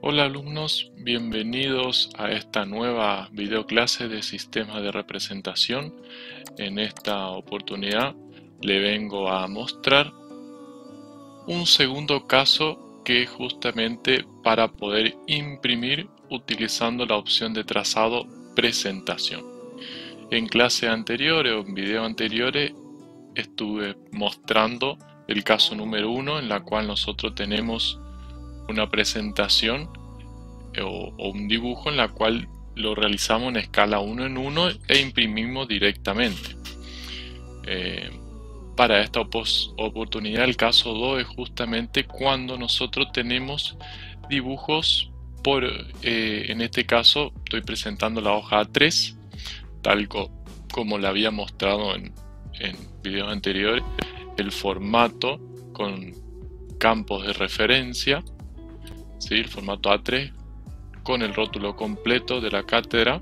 Hola alumnos, bienvenidos a esta nueva videoclase de sistemas de representación. En esta oportunidad le vengo a mostrar un segundo caso que es justamente para poder imprimir utilizando la opción de trazado presentación. En clases anteriores o en videos anteriores estuve mostrando el caso número 1 en la cual nosotros tenemos una presentación o un dibujo en la cual lo realizamos en escala 1 en 1 e imprimimos directamente. Para esta oportunidad el caso 2 es justamente cuando nosotros tenemos dibujos en este caso estoy presentando la hoja A3 tal como la había mostrado en videos anteriores, el formato con campos de referencia, ¿sí? El formato A3 con el rótulo completo de la cátedra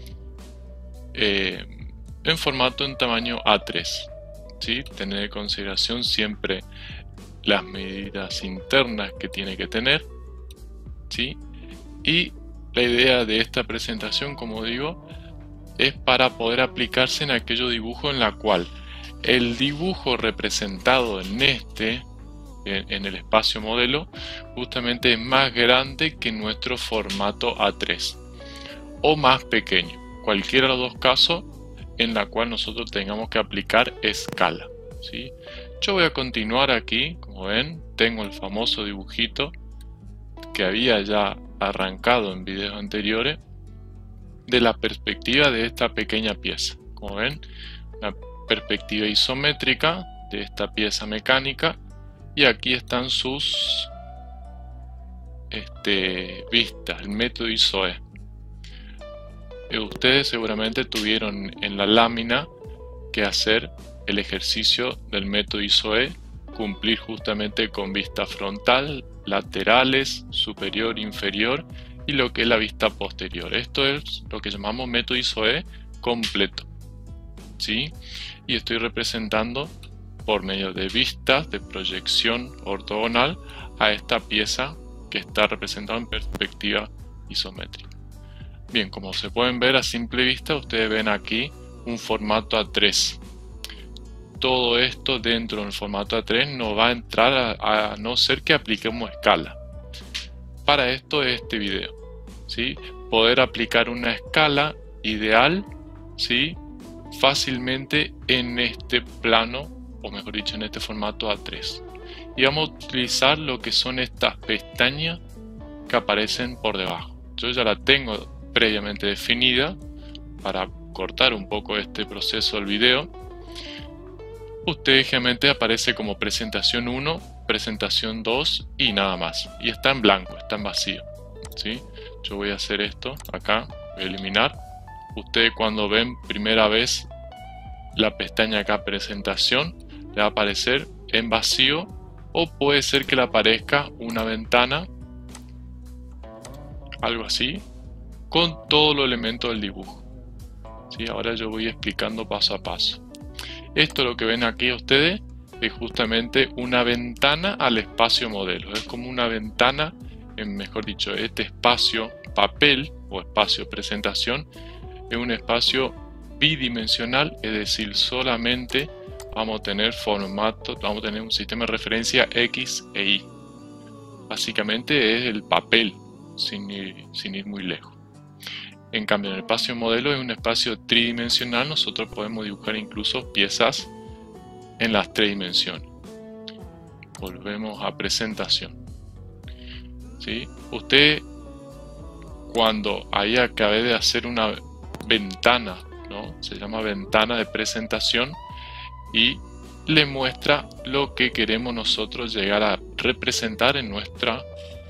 en formato en tamaño A3, ¿sí? Tener en consideración siempre las medidas internas que tiene que tener, ¿sí? Y la idea de esta presentación, como digo, es para poder aplicarse en aquello dibujo en la cual el dibujo representado en el espacio modelo justamente es más grande que nuestro formato A3 o más pequeño, cualquiera de los dos casos en la cual nosotros tengamos que aplicar escala, ¿sí? Yo voy a continuar aquí, como ven, tengo el famoso dibujito que había ya arrancado en videos anteriores de la perspectiva de esta pequeña pieza. Como ven, la perspectiva isométrica de esta pieza mecánica. Y aquí están sus vistas, el método ISOE. Ustedes seguramente tuvieron en la lámina que hacer el ejercicio del método ISOE, cumplir justamente con vista frontal, laterales, superior, inferior y lo que es la vista posterior. Esto es lo que llamamos método ISOE completo, ¿sí? Y estoy representando por medio de vistas de proyección ortogonal a esta pieza que está representada en perspectiva isométrica. Bien, como se pueden ver a simple vista, ustedes ven aquí un formato A3. Todo esto dentro del formato A3 no va a entrar a no ser que apliquemos escala. Para esto es este video, ¿sí? Poder aplicar una escala ideal, ¿sí? Fácilmente en este plano, o mejor dicho en este formato A3, y vamos a utilizar lo que son estas pestañas que aparecen por debajo. Yo ya la tengo previamente definida para cortar un poco este proceso del video. Usted generalmente aparece como presentación 1, presentación 2 y nada más, y está en blanco, está en vacío, ¿sí? Yo voy a hacer esto acá, voy a eliminar. Ustedes cuando ven primera vez la pestaña acá presentación le va a aparecer en vacío, o puede ser que le aparezca una ventana, algo así, con todos los elementos del dibujo, ¿sí? Ahora yo voy explicando paso a paso. Esto lo que ven aquí ustedes es justamente una ventana al espacio modelo. Es como una ventana, mejor dicho, este espacio papel o espacio presentación es un espacio bidimensional, es decir, solamente vamos a tener formato, vamos a tener un sistema de referencia X e Y. Básicamente es el papel, sin ir muy lejos. En cambio, en el espacio modelo es un espacio tridimensional, nosotros podemos dibujar incluso piezas en las 3 dimensiones. Volvemos a presentación, ¿sí? Usted, cuando ahí acabé de hacer una ventana, ¿no? Se llama ventana de presentación, y le muestra lo que queremos nosotros llegar a representar en nuestro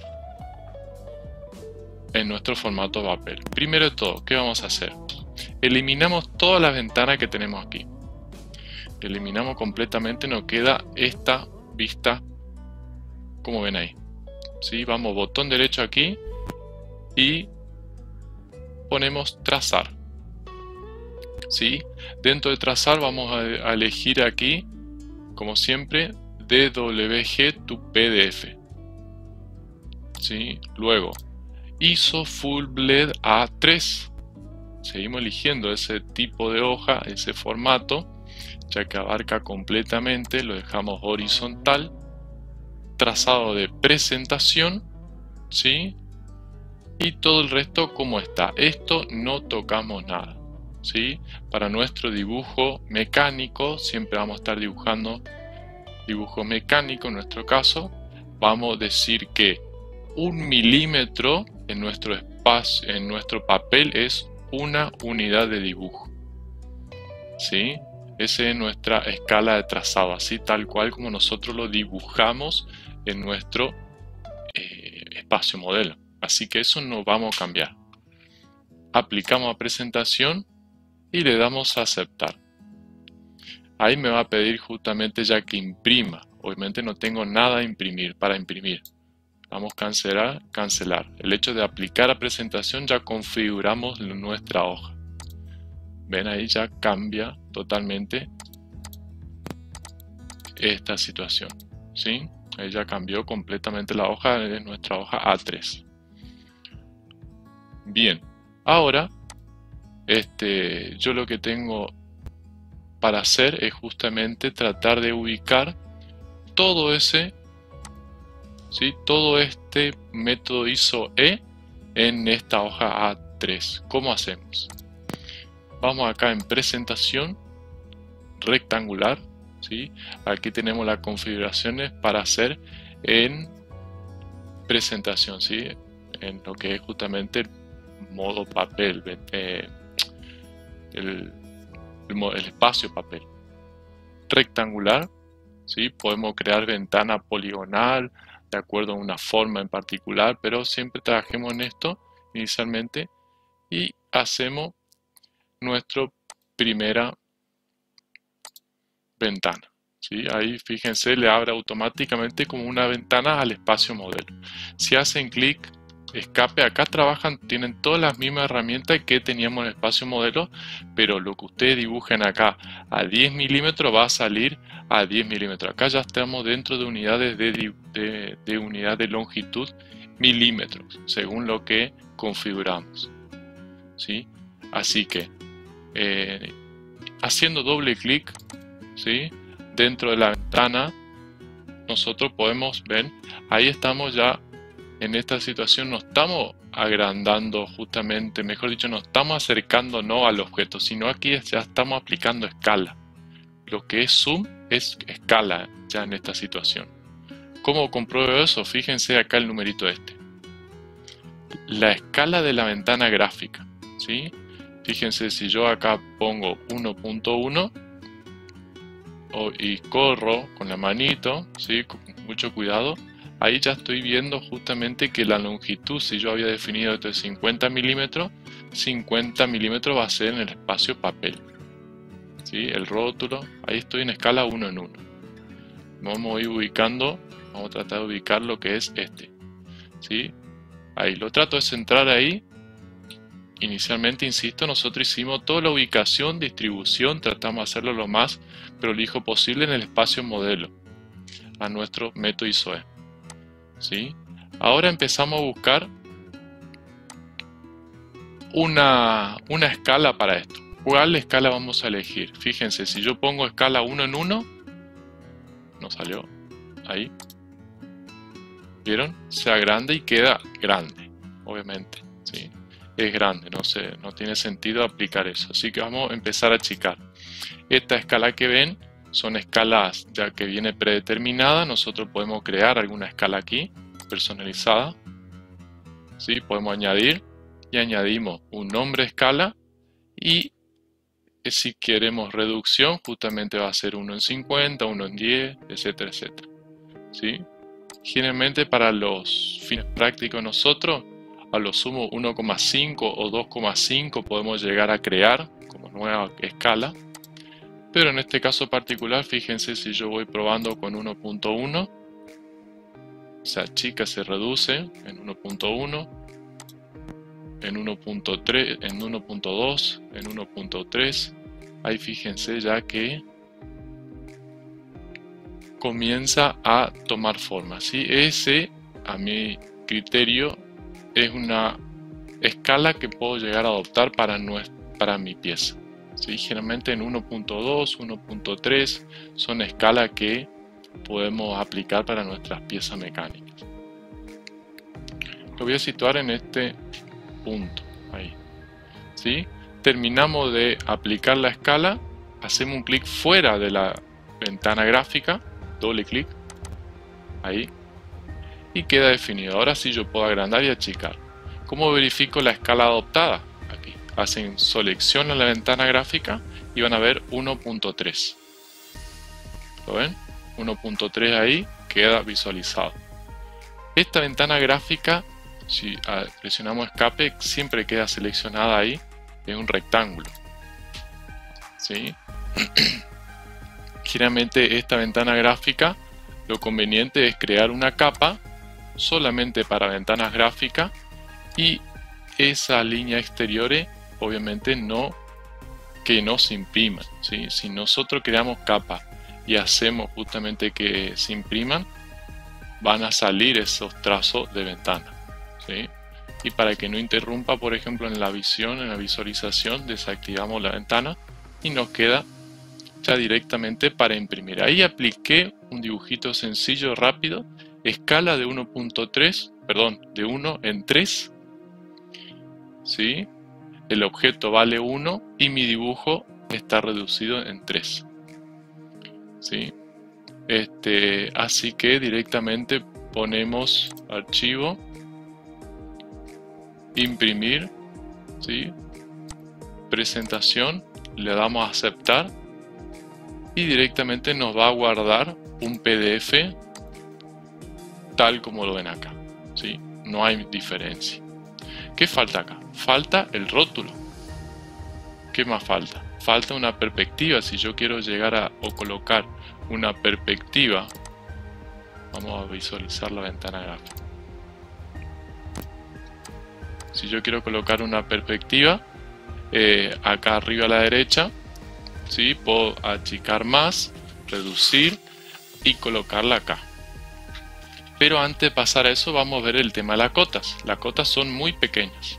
formato papel. Primero de todo, ¿qué vamos a hacer? Eliminamos todas las ventanas que tenemos aquí. Eliminamos completamente, nos queda esta vista, como ven ahí, ¿sí? Vamos botón derecho aquí y ponemos trazar, ¿sí? Dentro de trazar vamos a elegir aquí, como siempre, DWG to PDF, ¿sí? Luego ISO Full Bled A3. Seguimos eligiendo ese tipo de hoja, ese formato, ya que abarca completamente, lo dejamos horizontal, trazado de presentación, ¿sí? Y todo el resto como está. Esto no tocamos nada, ¿sí? Para nuestro dibujo mecánico, siempre vamos a estar dibujando dibujo mecánico. En nuestro caso, vamos a decir que 1 milímetro en nuestro espacio, en nuestro papel, es una unidad de dibujo, ¿sí? Esa es nuestra escala de trazado, así tal cual como nosotros lo dibujamos en nuestro espacio modelo. Así que eso no vamos a cambiar. Aplicamos a presentación y le damos a aceptar. Ahí me va a pedir justamente ya que imprima. Obviamente no tengo nada a imprimir para imprimir. Vamos a cancelar, cancelar. El hecho de aplicar a presentación ya configuramos nuestra hoja. Ven, ahí ya cambia totalmente esta situación, ¿sí? Ahí ya cambió completamente la hoja de nuestra hoja A3. Bien, ahora yo lo que tengo para hacer es justamente tratar de ubicar todo ese, ¿sí? Todo este método ISO-E en esta hoja A3. ¿Cómo hacemos? Vamos acá en presentación rectangular, ¿sí? Aquí tenemos las configuraciones para hacer en presentación, ¿sí? En lo que es justamente el modo papel, el espacio papel rectangular, ¿sí? Podemos crear ventana poligonal de acuerdo a una forma en particular, pero siempre trabajemos en esto inicialmente y hacemos nuestra primera ventana, ¿sí? Ahí fíjense, le abre automáticamente como una ventana al espacio modelo. Si hacen clic escape, acá tienen todas las mismas herramientas que teníamos en el espacio modelo, pero lo que ustedes dibujen acá a 10 milímetros va a salir a 10 milímetros. Acá ya estamos dentro de unidades de unidad de longitud milímetros, según lo que configuramos, ¿sí? Así que haciendo doble clic, ¿sí? Dentro de la ventana, nosotros podemos ver, ahí estamos ya en esta situación, no estamos agrandando justamente, mejor dicho, no estamos acercando no al objeto, sino aquí ya estamos aplicando escala. Lo que es zoom es escala ya en esta situación. ¿Cómo compruebo eso? Fíjense acá el numerito este. La escala de la ventana gráfica, ¿sí? Fíjense, si yo acá pongo 1.1 y corro con la manito, ¿sí? Con mucho cuidado, ahí ya estoy viendo justamente que la longitud, si yo había definido esto de 50 milímetros va a ser en el espacio papel, ¿sí? El rótulo, ahí estoy en escala 1 en 1. Vamos a ir ubicando, vamos a tratar de ubicar lo que es ¿sí? Ahí lo trato de centrar ahí. Inicialmente, insisto, nosotros hicimos toda la ubicación, distribución, tratamos de hacerlo lo más prolijo posible en el espacio modelo a nuestro método ISO-E, ¿sí? Ahora empezamos a buscar una escala para esto. ¿Cuál escala vamos a elegir? Fíjense, si yo pongo escala 1 en 1, no salió ahí. ¿Vieron? Se agranda y queda grande, obviamente, ¿sí? Es grande, no tiene sentido aplicar eso, así que vamos a empezar a achicar. Esta escala que ven son escalas ya que viene predeterminada. Nosotros podemos crear alguna escala aquí personalizada, ¿sí? Podemos añadir y añadimos un nombre escala, y si queremos reducción justamente va a ser 1 en 50, 1 en 10, etcétera, etcétera, ¿sí? Generalmente para los fines prácticos nosotros a lo sumo 1,5 o 2,5 podemos llegar a crear como nueva escala, pero en este caso particular, fíjense, si yo voy probando con 1.1, se achica, se reduce en 1.1, en 1.3, en 1.2, en 1.3, ahí fíjense ya que comienza a tomar forma, ¿sí? Ese, a mi criterio, es una escala que puedo llegar a adoptar para mi pieza. ¿Sí? Generalmente en 1.2, 1.3 son escalas que podemos aplicar para nuestras piezas mecánicas. Lo voy a situar en este punto, ahí. ¿Sí? Terminamos de aplicar la escala, hacemos un clic fuera de la ventana gráfica, doble clic, ahí, y queda definido. Ahora sí yo puedo agrandar y achicar. ¿Cómo verifico la escala adoptada? Aquí, hacen selección en la ventana gráfica y van a ver 1.3. ¿Lo ven? 1.3 ahí queda visualizado. Esta ventana gráfica, si presionamos escape, siempre queda seleccionada ahí, es un rectángulo. ¿Sí? Generalmente esta ventana gráfica, lo conveniente es crear una capa solamente para ventanas gráficas y esa línea exteriores obviamente que no se impriman. ¿Sí? Si nosotros creamos capas y hacemos justamente que se impriman, van a salir esos trazos de ventana. ¿Sí? Y para que no interrumpa, por ejemplo, en la visión, en la visualización, desactivamos la ventana y nos queda ya directamente para imprimir. Ahí apliqué un dibujito sencillo, rápido, escala de 1.3, perdón, de 1 en 3. ¿Sí? El objeto vale 1 y mi dibujo está reducido en 3. ¿Sí? Así que directamente ponemos archivo, imprimir, ¿sí? Presentación, le damos a aceptar y directamente nos va a guardar un PDF tal como lo ven acá. ¿Sí? No hay diferencia. ¿Qué falta acá? Falta el rótulo. ¿Qué más falta? Falta una perspectiva. Si yo quiero llegar o colocar una perspectiva, vamos a visualizar la ventana gráfica. Si yo quiero colocar una perspectiva, acá arriba a la derecha, ¿sí? Puedo achicar más, reducir y colocarla acá. Pero antes de pasar a eso, vamos a ver el tema de las cotas. Las cotas son muy pequeñas.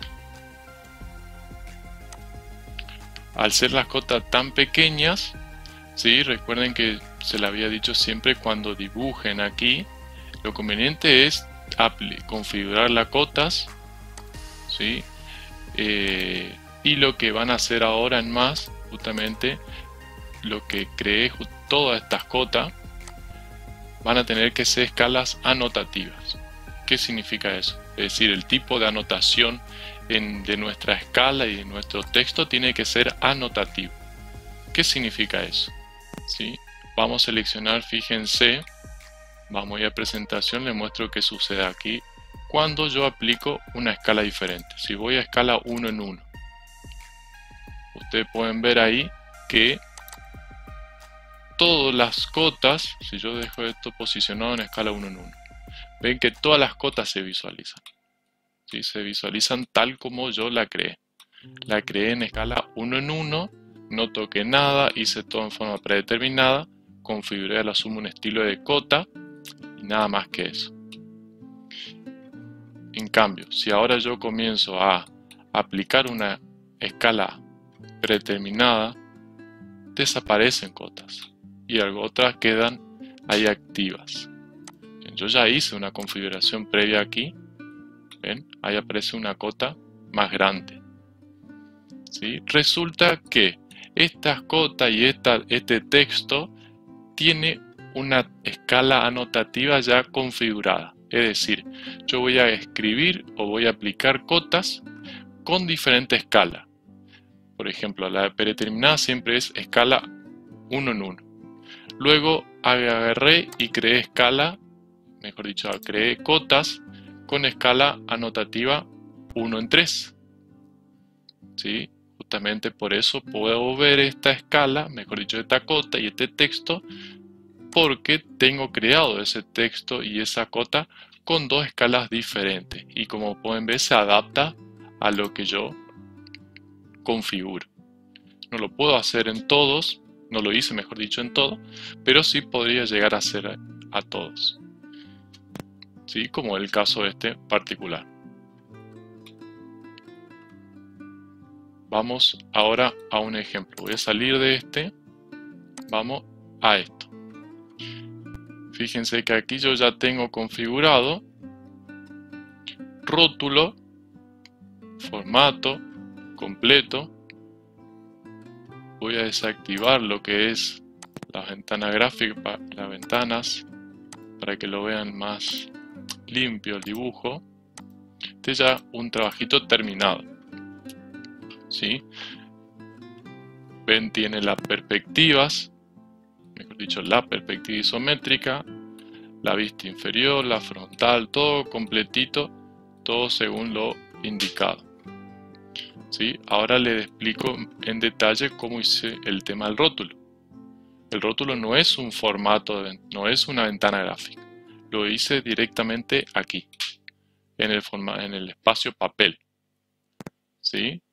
Al ser las cotas tan pequeñas, ¿sí? Recuerden que se le había dicho siempre, cuando dibujen aquí, lo conveniente es configurar las cotas, ¿sí? Y lo que van a hacer ahora en más, justamente lo que creé, todas estas cotas van a tener que ser escalas anotativas. ¿Qué significa eso? Es decir, el tipo de anotación de nuestra escala y de nuestro texto tiene que ser anotativo. ¿Qué significa eso? ¿Sí? Vamos a seleccionar, fíjense, vamos a ir a presentación, les muestro qué sucede aquí cuando yo aplico una escala diferente. Si voy a escala 1 en 1, ustedes pueden ver ahí que todas las cotas, si yo dejo esto posicionado en escala 1 en 1, ven que todas las cotas se visualizan. ¿Sí? Se visualizan tal como yo la creé. La creé en escala 1 en 1, no toqué nada, hice todo en forma predeterminada, configuré a la suma un estilo de cota y nada más que eso. En cambio, si ahora yo comienzo a aplicar una escala predeterminada, desaparecen cotas y otras quedan ahí activas. Yo ya hice una configuración previa aquí, ¿ven? Ahí aparece una cota más grande. ¿Sí? Resulta que estas cotas y este texto tiene una escala anotativa ya configurada. Es decir, yo voy a escribir o voy a aplicar cotas con diferente escala. Por ejemplo, la predeterminada siempre es escala 1 en 1. Luego agarré y creé escala, mejor dicho, creé cotas con escala anotativa 1 en 3. ¿Sí? Justamente por eso puedo ver esta escala, mejor dicho, esta cota y este texto, porque tengo creado ese texto y esa cota con dos escalas diferentes. Y como pueden ver, se adapta a lo que yo configuro. No lo puedo hacer en todos, no lo hice, mejor dicho, en todo, pero sí podría llegar a hacer a todos. ¿Sí? Como el caso este particular. Vamos ahora a un ejemplo. Voy a salir de este. Vamos a esto. Fíjense que aquí yo ya tengo configurado rótulo, formato, completo. Voy a desactivar lo que es la ventana gráfica, las ventanas, para que lo vean más limpio el dibujo. Este es ya un trabajito terminado. ¿Sí? Ven, tiene las perspectivas, mejor dicho, la perspectiva isométrica, la vista inferior, la frontal, todo completito, todo según lo indicado. ¿Sí? Ahora les explico en detalle cómo hice el tema del rótulo. El rótulo no es un formato, no es una ventana gráfica. Lo hice directamente aquí, en el espacio papel. ¿Sí?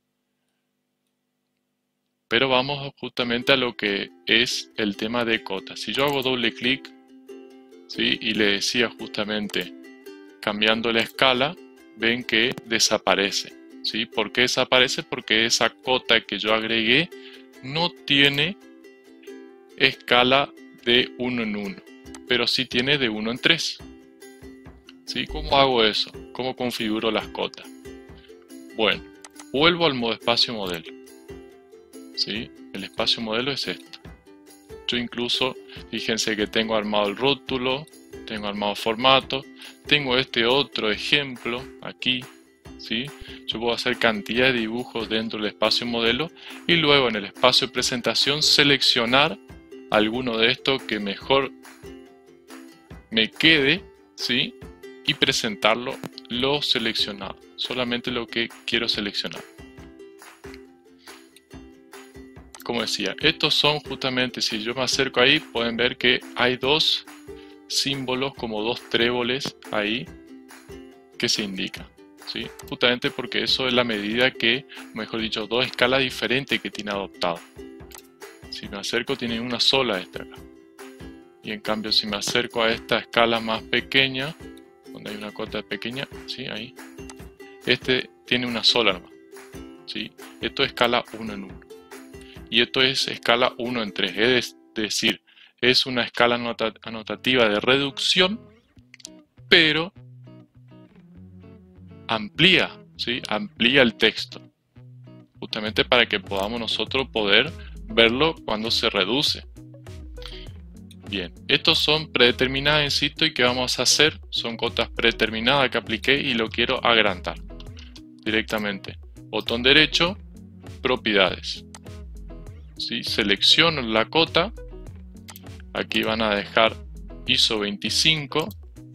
Pero vamos justamente a lo que es el tema de cotas. Si yo hago doble clic, ¿sí? Y le decía justamente cambiando la escala, ven que desaparece. ¿Sí? ¿Por qué desaparece? Porque esa cota que yo agregué no tiene escala de 1 en 1, pero sí tiene de 1 en 3. ¿Sí? ¿Cómo hago eso? ¿Cómo configuro las cotas? Bueno, vuelvo al modo espacio modelo. ¿Sí? El espacio modelo es esto. Yo incluso, fíjense que tengo armado el rótulo, tengo armado formato, tengo este otro ejemplo aquí. ¿Sí? Yo puedo hacer cantidad de dibujos dentro del espacio modelo y luego en el espacio de presentación seleccionar alguno de estos que mejor me quede, ¿sí? Y presentarlo lo seleccionado, solamente lo que quiero seleccionar. Como decía, estos son justamente, si yo me acerco ahí, pueden ver que hay dos símbolos como dos tréboles ahí que se indican. ¿Sí? Justamente porque eso es la medida que, mejor dicho, dos escalas diferentes que tiene adoptado. Si me acerco tiene una sola esta acá. Y en cambio si me acerco a esta escala más pequeña, donde hay una cota pequeña, ¿sí? Ahí, este tiene una sola nomás. ¿Sí? Esto es escala 1 en 1. Y esto es escala 1 en 3. Es decir, es una escala anotativa de reducción, pero amplía, ¿sí? Amplía el texto, justamente para que podamos nosotros poder verlo cuando se reduce. Bien, estos son predeterminadas, insisto, y que vamos a hacer, son cotas predeterminadas que apliqué y lo quiero agrandar directamente. Botón derecho, propiedades. ¿Sí? Selecciono la cota, aquí van a dejar ISO 25,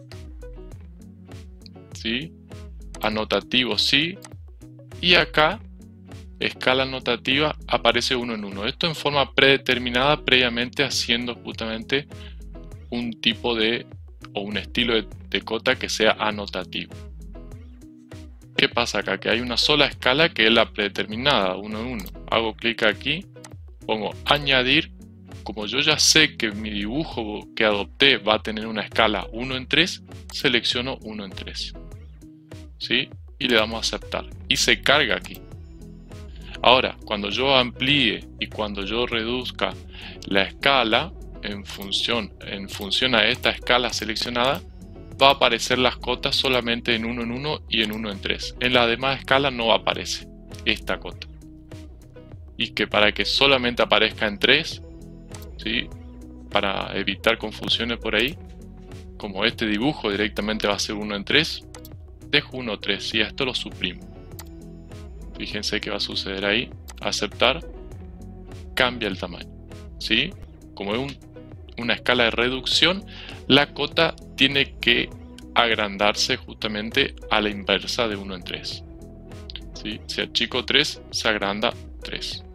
¿sí? Anotativo sí, y acá escala anotativa aparece 1 en 1. Esto en forma predeterminada previamente haciendo justamente un tipo de o un estilo de cota que sea anotativo. ¿Qué pasa acá? Que hay una sola escala que es la predeterminada, 1 en 1. Hago clic aquí, pongo añadir. Como yo ya sé que mi dibujo que adopté va a tener una escala 1 en 3, selecciono 1 en 3. ¿Sí? Y le damos a aceptar. Y se carga aquí. Ahora, cuando yo amplíe y cuando yo reduzca la escala en función a esta escala seleccionada, va a aparecer las cotas solamente en 1 en 1 y en 1 en 3. En la demás escala no aparece esta cota. Y que para que solamente aparezca en 3, ¿sí? Para evitar confusiones por ahí, como este dibujo directamente va a ser 1 en 3, dejo 1 en 3 y esto lo suprimo. Fíjense que va a suceder ahí, aceptar, cambia el tamaño, ¿sí? Como es una escala de reducción, la cota tiene que agrandarse justamente a la inversa de 1 en 3. ¿Sí? Si achico 3, se agranda 3.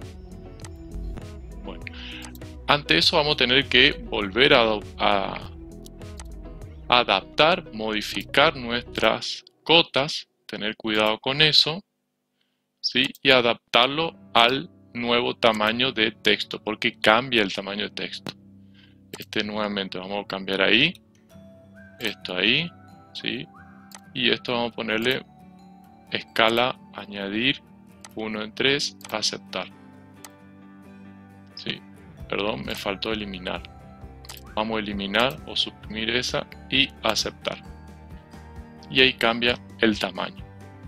Bueno, ante eso vamos a tener que volver a adaptar, modificar nuestras cotas, tener cuidado con eso. ¿Sí? Y adaptarlo al nuevo tamaño de texto, porque cambia el tamaño de texto. Nuevamente vamos a cambiar ahí, esto ahí, ¿sí? Y esto vamos a ponerle escala, añadir 1 en 3, aceptar. Sí, perdón, me faltó eliminar. Vamos a eliminar o suprimir esa y aceptar. Y ahí cambia el tamaño.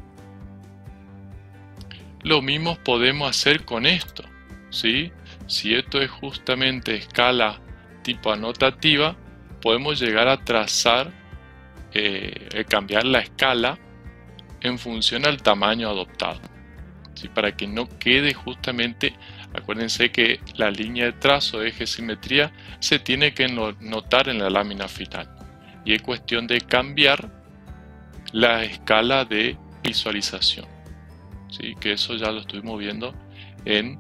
Lo mismo podemos hacer con esto, ¿sí? Si esto es justamente escala tipo anotativa, podemos llegar a trazar, cambiar la escala en función al tamaño adoptado, ¿sí? Para que no quede justamente, acuérdense que la línea de trazo de eje simetría se tiene que notar en la lámina final. Y es cuestión de cambiar la escala de visualización. ¿Sí? Que eso ya lo estuvimos viendo en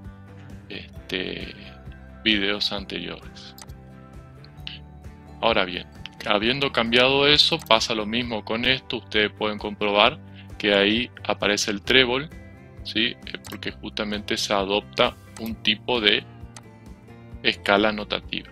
videos anteriores. Ahora bien, habiendo cambiado eso, pasa lo mismo con esto. Ustedes pueden comprobar que ahí aparece el trébol, ¿sí? Porque justamente se adopta un tipo de escala anotativa.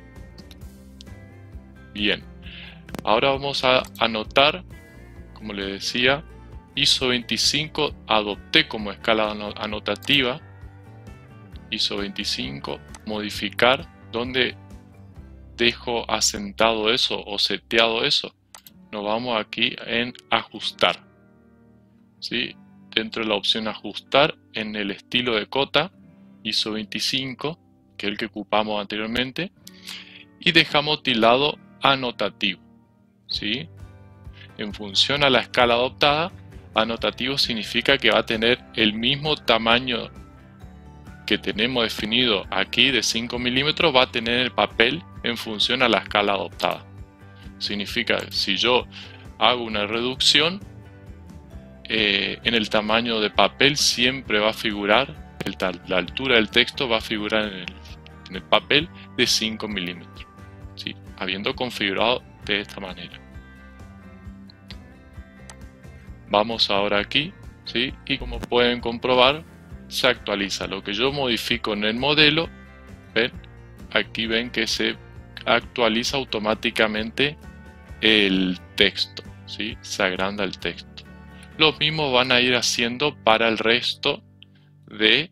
Bien, ahora vamos a anotar, como les decía, ISO 25 adopté como escala anotativa. ISO 25, modificar, donde dejo asentado eso o seteado eso. Nos vamos aquí en ajustar, ¿sí? Dentro de la opción ajustar, en el estilo de cota, ISO 25, que es el que ocupamos anteriormente, y dejamos tildado anotativo, ¿sí? En función a la escala adoptada, anotativo significa que va a tener el mismo tamaño que tenemos definido aquí de 5 milímetros, va a tener el papel en función a la escala adoptada. Significa que si yo hago una reducción, en el tamaño de papel siempre va a figurar, la altura del texto va a figurar en el papel de 5 milímetros, ¿sí? Habiendo configurado de esta manera. Vamos ahora aquí, ¿sí? Y como pueden comprobar, se actualiza. Lo que yo modifico en el modelo, ¿ven? Aquí ven que se actualiza automáticamente el texto, ¿sí? Se agranda el texto. Lo mismo van a ir haciendo para el resto de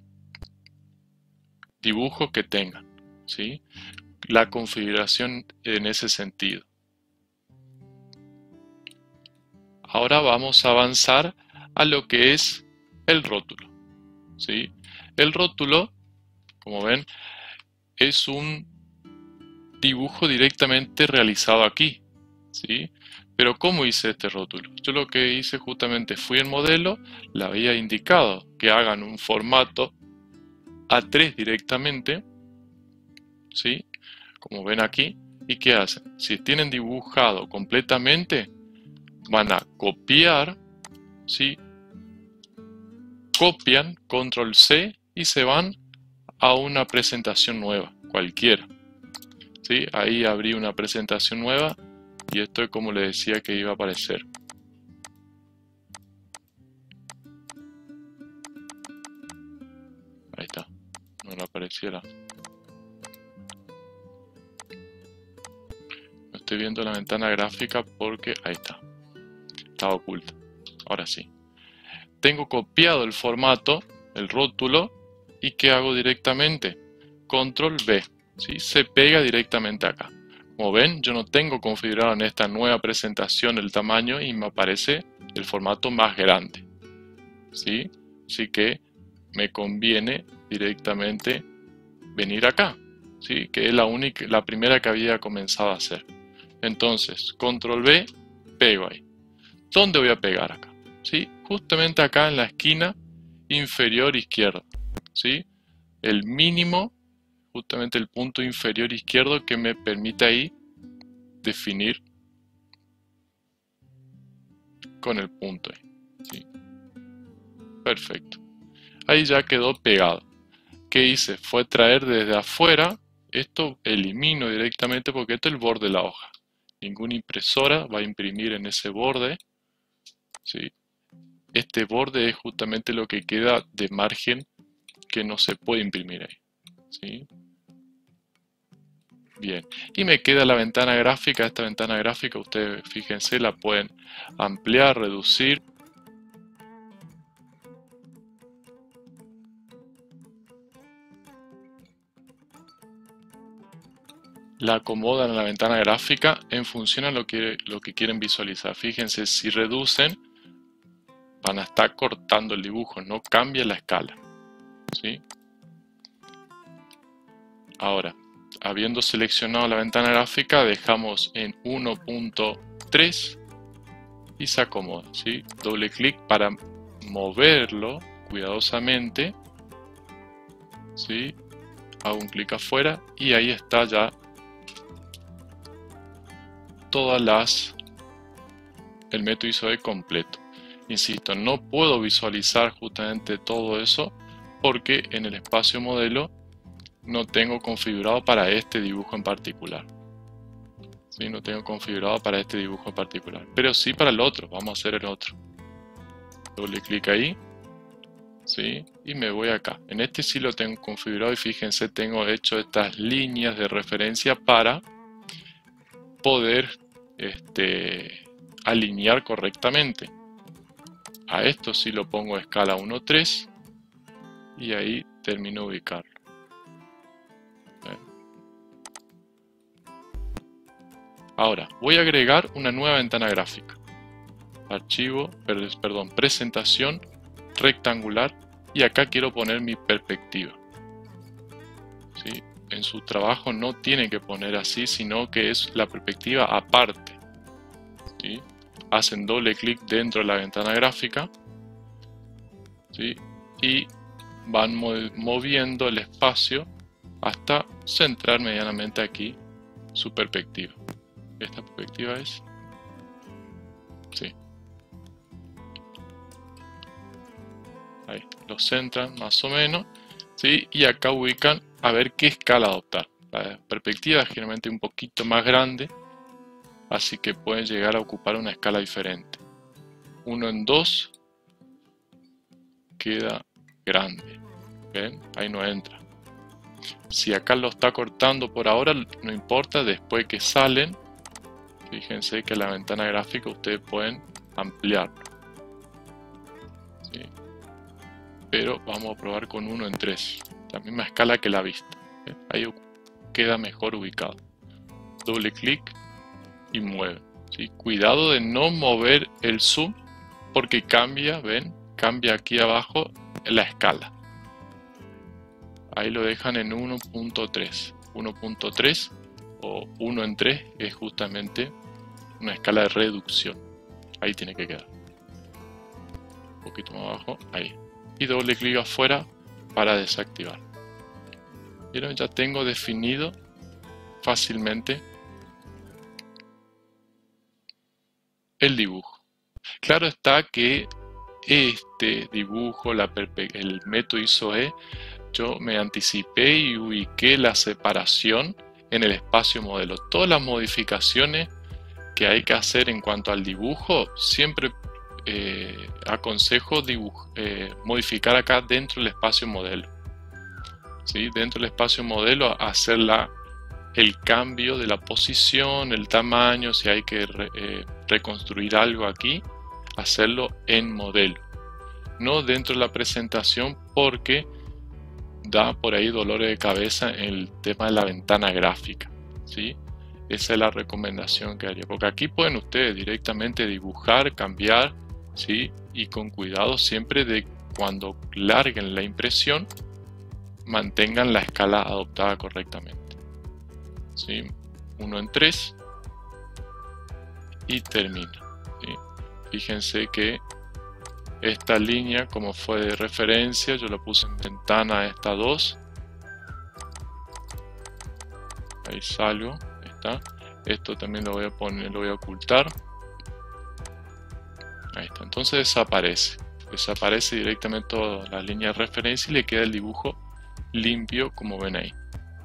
dibujos que tengan, ¿sí? La configuración en ese sentido. Ahora vamos a avanzar a lo que es el rótulo, ¿sí? El rótulo, como ven, es un dibujo directamente realizado aquí, ¿sí? Pero ¿cómo hice este rótulo? Yo lo que hice justamente fui al modelo, le había indicado que hagan un formato A3 directamente, ¿sí? Como ven aquí, ¿y qué hacen? Si tienen dibujado completamente, van a copiar, ¿sí? Copian, control C y se van a una presentación nueva, cualquiera, ¿sí? Ahí abrí una presentación nueva y esto es como les decía que iba a aparecer. Ahí está, no le apareciera. No estoy viendo la ventana gráfica porque ahí está, estaba oculta. Ahora sí. Tengo copiado el formato, el rótulo, y ¿qué hago directamente? Control V, ¿sí? Se pega directamente acá. Como ven, yo no tengo configurado en esta nueva presentación el tamaño y me aparece el formato más grande, ¿sí? Así que me conviene directamente venir acá, ¿sí? Que es la primera que había comenzado a hacer. Entonces, control V, pego ahí. ¿Dónde voy a pegar acá? ¿Sí? Justamente acá en la esquina inferior izquierda, ¿sí? El mínimo, justamente el punto inferior izquierdo que me permite ahí definir con el punto ahí, ¿sí? Perfecto. Ahí ya quedó pegado. ¿Qué hice? Fue traer desde afuera. Esto elimino directamente porque esto es el borde de la hoja. Ninguna impresora va a imprimir en ese borde, ¿sí? Este borde es justamente lo que queda de margen que no se puede imprimir ahí, ¿sí? Bien, y me queda la ventana gráfica. Esta ventana gráfica, ustedes fíjense, la pueden ampliar, reducir. la acomodan en la ventana gráfica en función a lo que quieren visualizar. Fíjense, si reducen, van a estar cortando el dibujo, no cambia la escala, ¿sí? Ahora, habiendo seleccionado la ventana gráfica, dejamos en 1.3 y se acomoda, ¿sí? Doble clic para moverlo cuidadosamente, ¿sí? Hago un clic afuera y ahí está ya el método ISOE completo. Insisto, no puedo visualizar justamente todo eso porque en el espacio modelo no tengo configurado para este dibujo en particular. ¿Sí? No tengo configurado para este dibujo en particular, pero sí para el otro. Vamos a hacer el otro. Doble clic ahí, ¿sí? Y me voy acá. En este sí lo tengo configurado y fíjense, tengo hecho estas líneas de referencia para poder alinear correctamente. A esto sí lo pongo a escala 1.3 y ahí termino de ubicarlo. Ahora voy a agregar una nueva ventana gráfica. Archivo, perdón, presentación rectangular y acá quiero poner mi perspectiva. ¿Sí? En su trabajo no tiene que poner así, sino que es la perspectiva aparte. ¿Sí? Hacen doble clic dentro de la ventana gráfica, ¿sí? Y van moviendo el espacio hasta centrar medianamente aquí su perspectiva. Esta perspectiva es, sí, ahí lo centran más o menos, ¿sí? Y acá ubican a ver qué escala adoptar. La perspectiva es generalmente un poquito más grande, así que pueden llegar a ocupar una escala diferente. 1:2 queda grande, ¿ven? Ahí no entra. Si acá lo está cortando por ahora, no importa, después que salen, fíjense que la ventana gráfica ustedes pueden ampliarlo, ¿sí? Pero vamos a probar con 1:3, la misma escala que la vista, ¿sí? Ahí queda mejor ubicado. Doble clic y mueve, ¿sí? Cuidado de no mover el zoom porque cambia, ven, cambia aquí abajo la escala. Ahí lo dejan en 1.3. 1.3 o 1:3 es justamente una escala de reducción. Ahí tiene que quedar. Un poquito más abajo, ahí. Y doble clic afuera para desactivar. ¿Vieron? Ya tengo definido fácilmente el dibujo. Claro está que este dibujo, el método ISOE, yo me anticipé y ubiqué la separación en el espacio modelo. Todas las modificaciones que hay que hacer en cuanto al dibujo, siempre aconsejo modificar acá dentro del espacio modelo. ¿Sí? Dentro del espacio modelo hacer el cambio de la posición, el tamaño, si hay que reconstruir algo aquí, hacerlo en modelo. No dentro de la presentación porque da por ahí dolores de cabeza en el tema de la ventana gráfica, ¿sí? Esa es la recomendación que haría, porque aquí pueden ustedes directamente dibujar, cambiar, ¿sí? Y con cuidado siempre de cuando larguen la impresión mantengan la escala adoptada correctamente, ¿sí? 1:3 y termina, ¿sí? Fíjense que esta línea, como fue de referencia, yo la puse en ventana esta 2. Ahí salgo, ahí está. Esto también lo voy a poner, lo voy a ocultar. Ahí está, entonces desaparece. Desaparece directamente toda la línea de referencia y le queda el dibujo limpio, como ven ahí.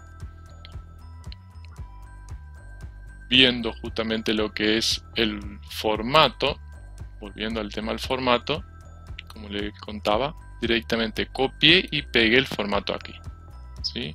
Viendo justamente lo que es el formato, volviendo al tema del formato, como les contaba, directamente copié y pegué el formato aquí, ¿sí?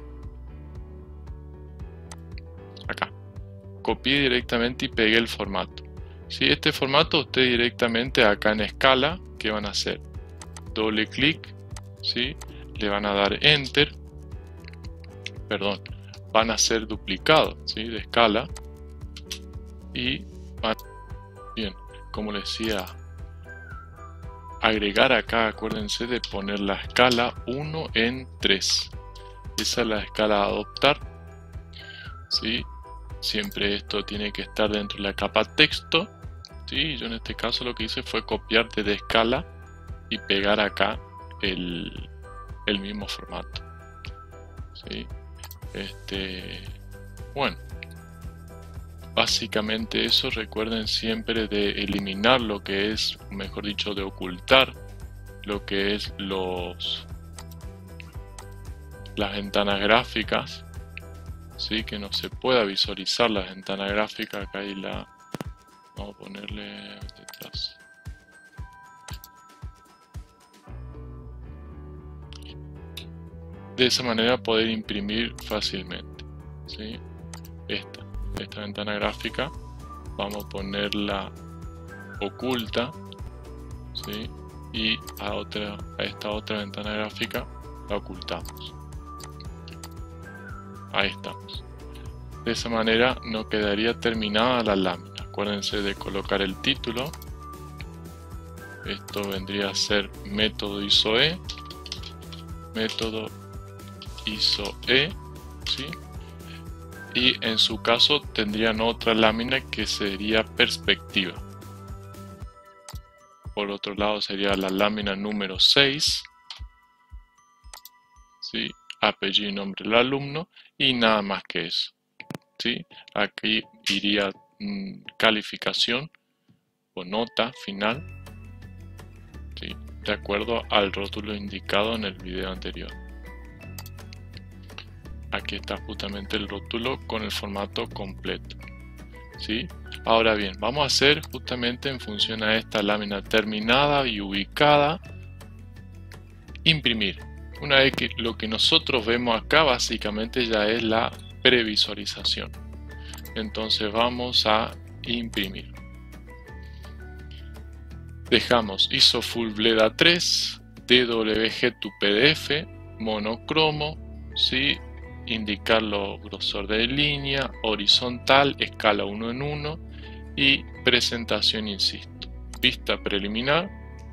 Acá copié directamente y pegué el formato, ¿sí? Este formato ustedes directamente acá en escala, ¿qué van a hacer? Doble clic, ¿sí? Le van a dar enter, perdón, van a ser duplicados, ¿sí? De escala, y van, bien, como les decía, agregar acá, acuérdense de poner la escala 1 en 3. Esa es la escala a adoptar, ¿sí? Siempre esto tiene que estar dentro de la capa texto, ¿sí? Yo en este caso lo que hice fue copiar desde escala y pegar acá el mismo formato, ¿sí? Bueno, básicamente eso. Recuerden siempre de eliminar lo que es, mejor dicho, de ocultar lo que es las ventanas gráficas, ¿sí? Que no se pueda visualizar las ventanas gráficas. Acá hay vamos a ponerle detrás. De esa manera poder imprimir fácilmente, ¿sí? Esta ventana gráfica vamos a ponerla oculta, ¿sí? Y a esta otra ventana gráfica la ocultamos. Ahí estamos. De esa manera no quedaría terminada la lámina. Acuérdense de colocar el título. Esto vendría a ser método ISO-E, método ISO-E, ¿sí? Y en su caso tendrían otra lámina que sería perspectiva. Por otro lado sería la lámina número 6, ¿sí? Apellido y nombre del alumno, y nada más que eso, ¿sí? Aquí iría calificación o nota final, ¿sí? De acuerdo al rótulo indicado en el video anterior. Aquí está justamente el rótulo con el formato completo, ¿sí? Ahora bien, vamos a hacer justamente en función a esta lámina terminada y ubicada, imprimir. Una vez que lo que nosotros vemos acá básicamente ya es la previsualización. Entonces vamos a imprimir. Dejamos ISO Full Bled A3, DWG to PDF, monocromo, ¿sí? Indicarlo grosor de línea, horizontal, escala 1 en 1 y presentación, insisto, vista preliminar,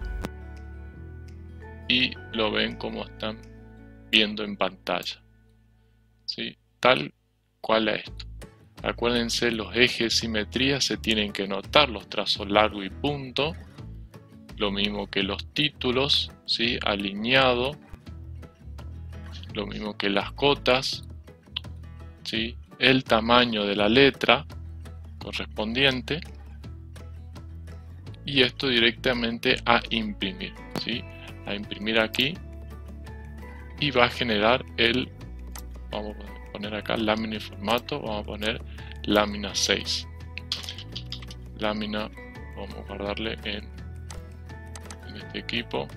y lo ven como están viendo en pantalla, ¿sí? Tal cual a esto. Acuérdense, los ejes de simetría se tienen que notar, los trazos largo y punto, lo mismo que los títulos, ¿sí? Alineado, lo mismo que las cotas, ¿sí? El tamaño de la letra correspondiente, y esto directamente a imprimir, ¿sí? A imprimir aquí, y va a generar vamos a poner acá lámina y formato, vamos a poner lámina 6. Lámina, vamos a guardarle en este equipo.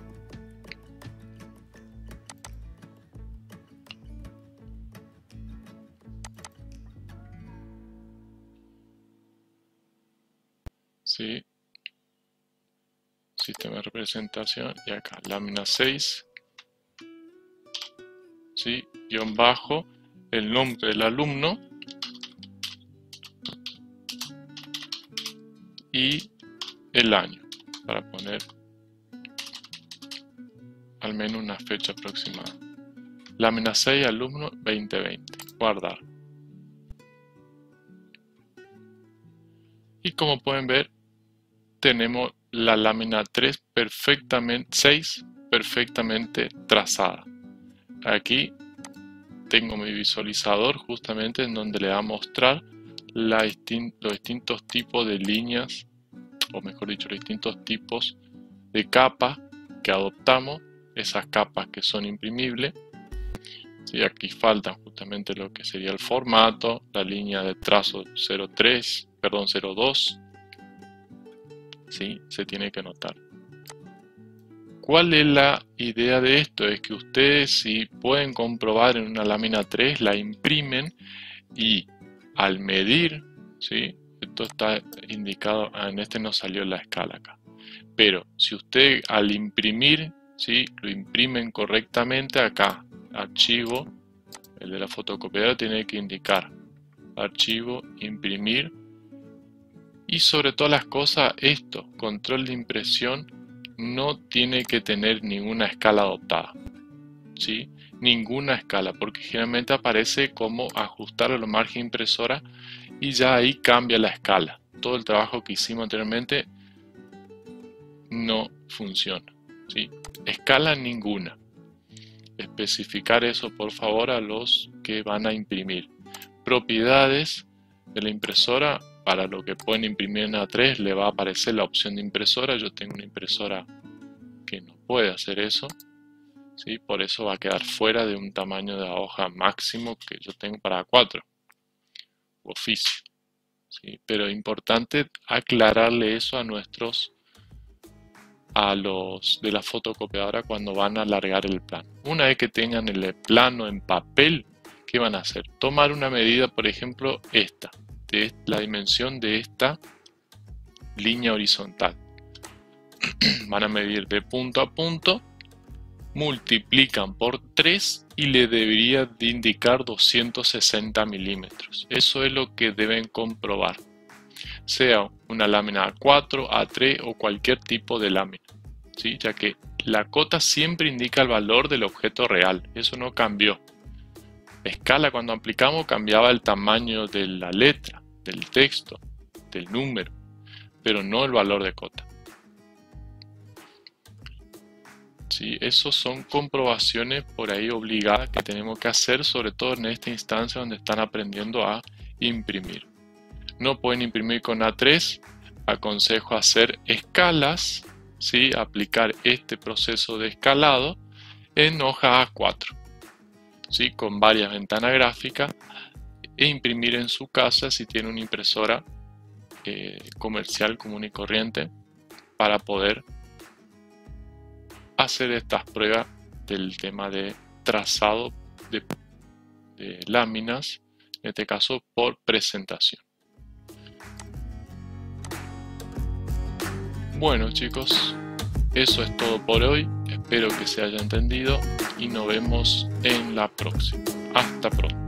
¿Sí? Sistema de representación, y acá lámina 6, ¿sí? Guión bajo, el nombre del alumno y el año, para poner al menos una fecha aproximada. Lámina 6, alumno 2020, guardar. Y como pueden ver, tenemos la lámina 6 perfectamente trazada. Aquí tengo mi visualizador justamente en donde le va a mostrar los distintos tipos de líneas, o mejor dicho, los distintos tipos de capas que adoptamos, esas capas que son imprimibles. ¿Sí? Aquí faltan justamente lo que sería el formato, la línea de trazo 02. ¿Sí? Se tiene que notar. ¿Cuál es la idea de esto? Es que ustedes, si pueden comprobar en una lámina 3, la imprimen y al medir, ¿sí? Esto está indicado, en este no salió la escala acá, pero si usted al imprimir, ¿sí? Lo imprimen correctamente acá, archivo, El de la fotocopiadora tiene que indicar archivo, imprimir y sobre todas las cosas esto, control de impresión, no tiene que tener ninguna escala adoptada, ¿sí? Ninguna escala, porque generalmente aparece como ajustar a la margen impresora y ya ahí cambia la escala. Todo el trabajo que hicimos anteriormente no funciona, ¿sí? Escala ninguna. Especificar eso por favor a los que van a imprimir. Propiedades de la impresora, para lo que pueden imprimir en A3 le va a aparecer la opción de impresora. Yo tengo una impresora que no puede hacer eso, ¿sí? Por eso va a quedar fuera de un tamaño de hoja máximo que yo tengo para A4 oficio, ¿sí? Pero es importante aclararle eso a los de la fotocopiadora cuando van a alargar el plano. Una vez que tengan el plano en papel, ¿qué van a hacer? Tomar una medida, por ejemplo, esta, de la dimensión de esta línea horizontal. Van a medir de punto a punto, multiplican por 3 y le debería de indicar 260 milímetros. Eso es lo que deben comprobar, sea una lámina A4, A3 o cualquier tipo de lámina, ¿sí? Ya que la cota siempre indica el valor del objeto real, eso no cambió. La escala, cuando aplicamos, cambiaba el tamaño de la letra, del texto, del número, pero no el valor de cota. ¿Sí? Esos son comprobaciones por ahí obligadas que tenemos que hacer, sobre todo en esta instancia donde están aprendiendo a imprimir. No pueden imprimir con A3, aconsejo hacer escalas, ¿sí? Aplicar este proceso de escalado en hoja A4, ¿sí? Con varias ventanas gráficas, e imprimir en su casa si tiene una impresora comercial común y corriente, para poder hacer estas pruebas del tema de trazado de láminas, en este caso por presentación. Bueno chicos, eso es todo por hoy, espero que se haya entendido y nos vemos en la próxima. Hasta pronto.